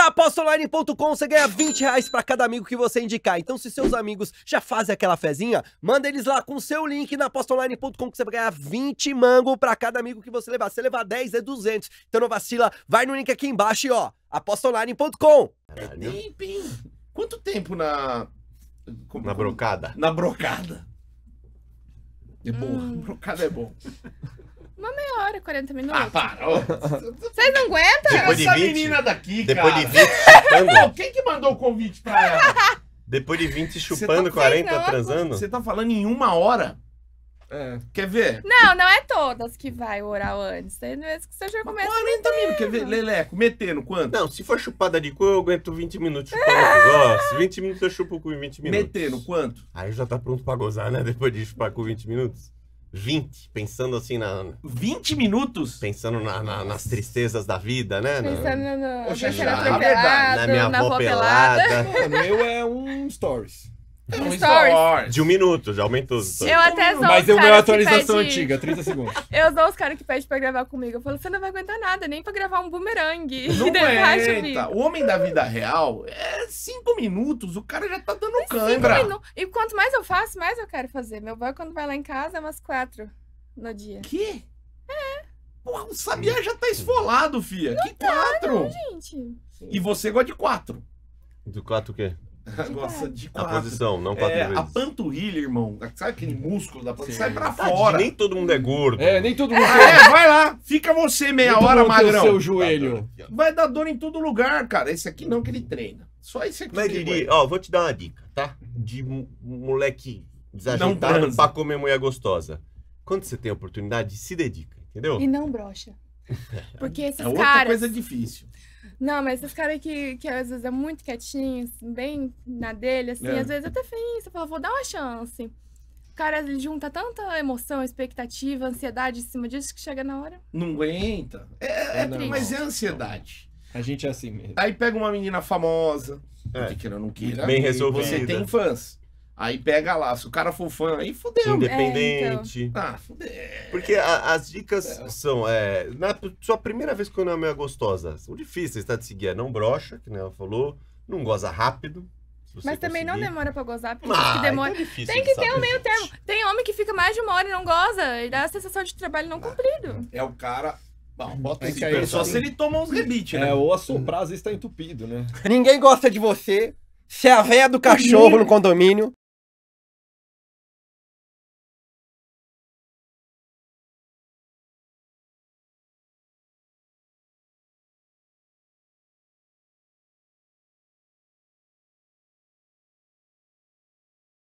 Na apostaonline.com você ganha R$20 pra cada amigo que você indicar. Então se seus amigos já fazem aquela fezinha, manda eles lá com o seu link na apostaonline.com que você vai ganhar 20 mango pra cada amigo que você levar. Se você levar 10 é 200. Então não vacila, vai no link aqui embaixo e ó, apostaonline.com. Quanto tempo na brocada? Na brocada. É bom, brocada é bom. Uma meia hora, 40 minutos. Ah, para. Ó. Vocês não aguentam? Depois de Essa 20, menina daqui, depois cara. de 20 chupando. Pô, quem que mandou o convite pra ela? Depois de 20 chupando, tá- 40 não, transando. Você tá falando em 1 hora? É. Quer ver? Não, não é todas que vai o oral antes. Tem vezes que você já começa 40 minutos. Quer ver? Leleco, metendo quanto? Não, se for chupada de cu, eu aguento 20 minutos chupando cu. Ó, se 20 minutos eu chupo o cu em 20 minutos. Metendo quanto? Aí já tá pronto pra gozar, né? Depois de chupar cu 20 minutos. 20, pensando assim 20 minutos? Pensando nas tristezas da vida, né? pensando no Poxa, deixando já, atropelado, Na minha na avó avó pelada. pelada. O meu é um stories. Um Stories. De 1 minuto, já aumentou os stories. Eu até sou Mas os o meu é caras atualização que pede... antiga, 30 segundos. Eu sou os caras que pedem pra gravar comigo. Eu falo, você não vai aguentar nada, nem pra gravar um bumerangue. Não E daí racha o aguenta. bico. O homem da vida real é 5 minutos. O cara já tá dando 5 cãibra. minutos. E quanto mais eu faço, mais eu quero fazer. Meu boy, quando vai lá em casa, é umas 4 no dia. Que? Porra, o Sabiá já tá esfolado, fia. Que 4? Gente, E você gosta de 4. Do 4 o quê? Gosta de A 4. posição, não 4 vezes. A panturrilha, irmão. Sabe aquele músculo da panturrilha? Sai pra Tadinho, fora. nem todo mundo é gordo. É, nem todo mundo Vai lá. Fica você meia nem todo hora, mundo tem o magrão. seu joelho. Vai dar dor em todo lugar, cara. Esse aqui não que ele treina. Só esse aqui. Mas que ele Didi, aguenta. ó, vou te dar uma dica, tá? De moleque desajeitado transa. pra comer mulher gostosa. Quando você tem a oportunidade, se dedica, entendeu? e não brocha. Porque esses É outra caras... coisa difícil. Não, mas esses caras que às vezes é muito quietinho, bem na dele, assim, É. às vezes até feinho, você fala, vou dar uma chance. O cara, ele junta tanta emoção, expectativa, ansiedade em cima disso, que chega na hora. Não aguenta. Não. Mas é ansiedade. A gente é assim mesmo. Aí pega uma menina famosa. É. Que queira ou não queira. Bem resolvida. Você tem fãs. Aí pega lá. Se o cara for fã, aí fudeu. Independente. Ah, fudeu. Porque as dicas são, na sua primeira vez com uma mulher gostosa, são difíceis, tá? De seguir. Não brocha, que nem ela falou, não goza rápido. se você Mas também não conseguir. demora pra gozar, porque Mas, diz que demora. então é difícil Tem de que ter saber, um meio gente. termo. Tem homem que fica mais de 1 hora e não goza, e dá a sensação de trabalho não cumprido. É o cara. Bom, bota É esse que aí só só se ele toma uns rebites, né? É, ou assoprar às vezes tá entupido, né? Ninguém gosta de você. Você é a véia do cachorro no condomínio.